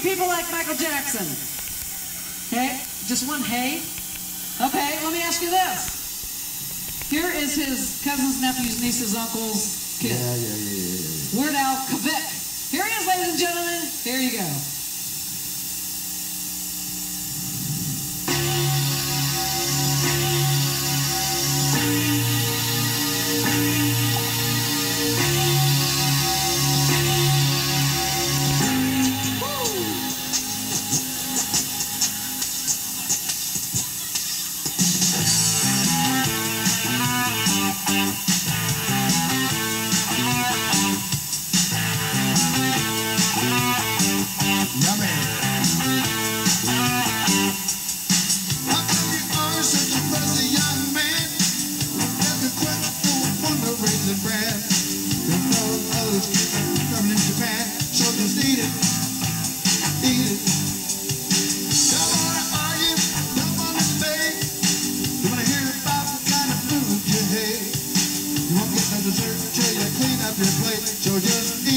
people like Michael Jackson? Hey, just one hey? Okay, let me ask you this. Here is his cousins, nephews, nieces, uncles, kid. Yeah. Weird Al Quebec. Here he is, ladies and gentlemen. Here you go. Dessert till you clean up your plate, so just eat.